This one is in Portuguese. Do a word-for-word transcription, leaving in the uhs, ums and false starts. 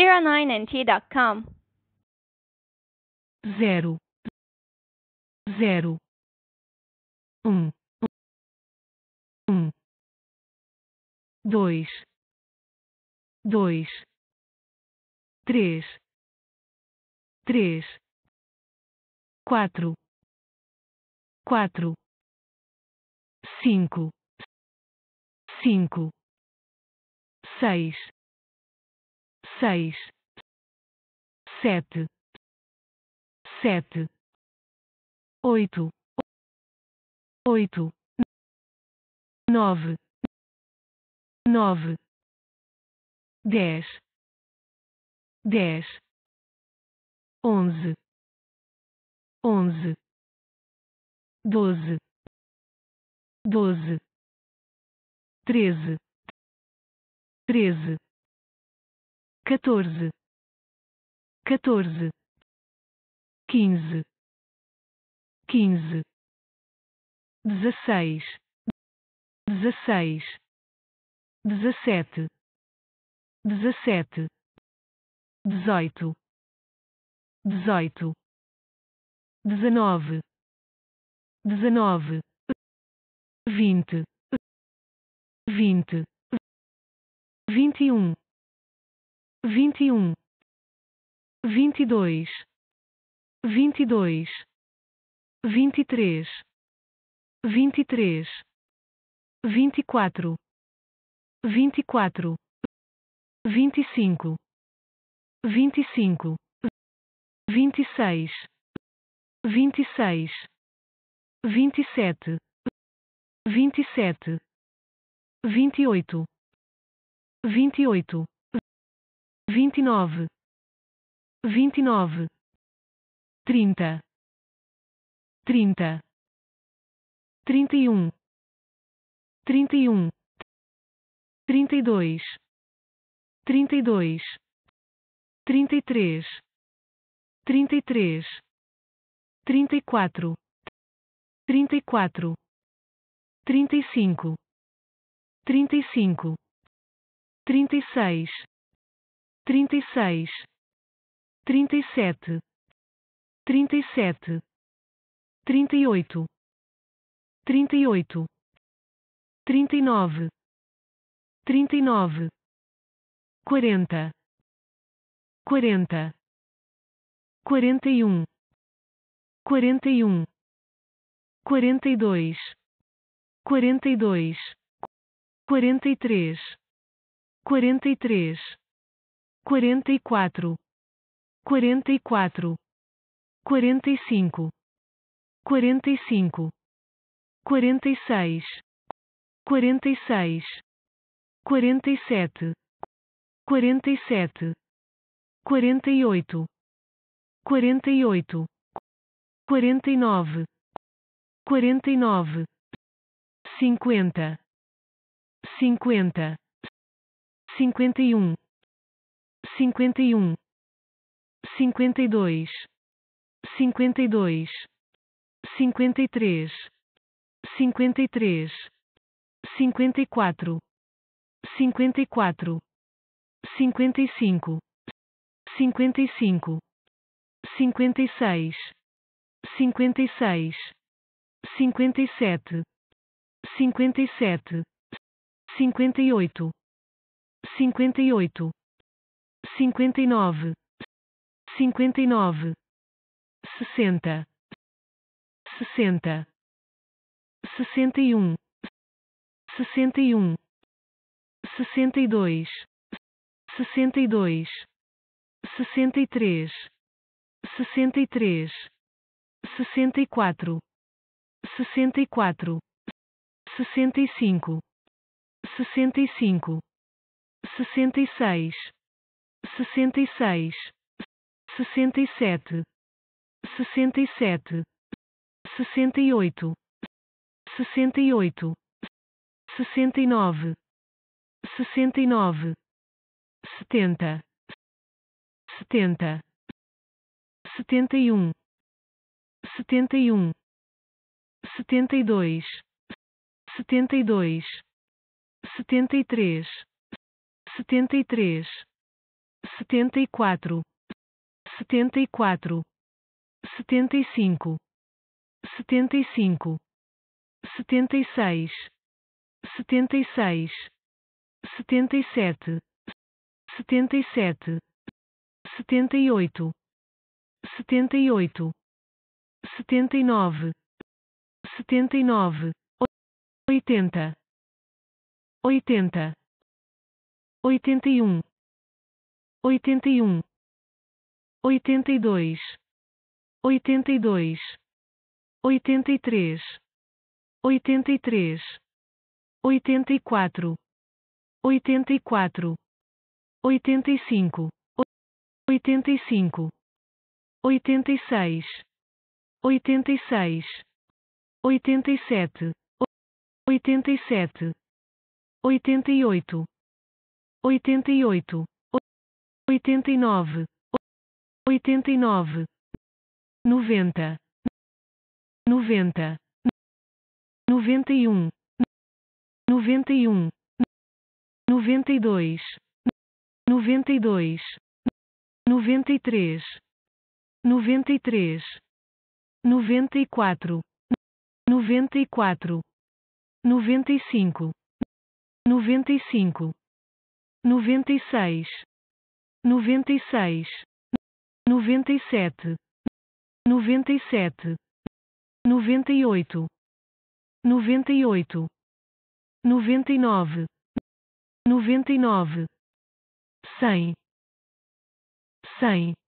zero nine N T dot com. zero, zero, um, um, dois, dois, três, três, quatro, quatro, cinco, cinco, seis, seis, sete, sete, oito, oito, nove, nove, dez, dez, onze, onze, doze, doze, treze, treze, quatorze, quatorze, quinze, quinze, dezesseis, dezesseis, dezessete, dezessete, dezoito, dezoito, dezenove, dezenove, vinte, vinte, vinte e um, vinte e um, vinte e dois, vinte e dois, vinte e três, vinte e três, vinte e quatro, vinte e quatro, vinte e cinco, vinte e cinco, vinte e seis, vinte e seis, vinte e sete, vinte e sete, vinte e oito, vinte e oito, vinte e nove, vinte e nove, trinta, trinta, trinta e um, trinta e um, trinta e dois, trinta e dois, trinta e três, trinta e três, trinta e quatro, trinta e quatro, trinta e cinco, trinta e cinco, trinta e seis, trinta e seis, trinta e sete, trinta e sete, trinta e oito, trinta e oito, trinta e nove, trinta e nove, quarenta, quarenta, quarenta e um, quarenta e um, quarenta e dois, quarenta e dois, quarenta e três, quarenta e três, quarenta e quatro, quarenta e quatro, quarenta e cinco, quarenta e cinco, quarenta e seis, quarenta e seis, quarenta e sete, quarenta e sete, quarenta e oito, quarenta e oito, quarenta e nove, quarenta e nove, cinquenta, cinquenta, cinquenta e um, cinquenta e um, cinquenta e dois, cinquenta e dois, cinquenta e três, cinquenta e três, cinquenta e quatro, cinquenta e quatro, cinquenta e cinco, cinquenta e cinco, cinquenta e seis, cinquenta e seis, cinquenta e sete, cinquenta e sete, cinquenta e oito, cinquenta e oito, cinquenta e nove, cinquenta e nove, sessenta, sessenta, sessenta e um, sessenta e um, sessenta e dois, sessenta e dois, sessenta e três, sessenta e três, sessenta e quatro, sessenta e quatro, sessenta e cinco, sessenta e cinco, sessenta e seis, sessenta e seis, sessenta e sete, sessenta e sete, sessenta e oito, sessenta e oito, sessenta e nove, sessenta e nove, setenta, setenta, setenta e um, setenta e um, setenta e dois, setenta e dois, setenta e três, setenta e três, setenta e quatro, setenta e quatro, setenta e cinco, setenta e cinco, setenta e seis, setenta e seis, setenta e sete, setenta e sete, setenta e oito, setenta e oito, setenta e nove, setenta e nove, oitenta, oitenta, oitenta e um, oitenta e um, oitenta e dois, oitenta e dois, oitenta e três, oitenta e três, oitenta e quatro, oitenta e quatro, oitenta e cinco, oitenta e cinco, oitenta e seis, oitenta e seis, oitenta e sete, oitenta e sete, oitenta e oito, oitenta e oito, oitenta e nove, oitenta e nove, noventa, noventa, noventa e um, noventa e um, noventa e dois, noventa e dois, noventa e três, noventa e três, noventa e quatro, noventa e quatro, noventa e cinco, noventa e cinco, noventa e seis, noventa e seis, noventa e sete, noventa e sete, noventa e oito, noventa e oito, noventa e nove, noventa e nove, cem, cem.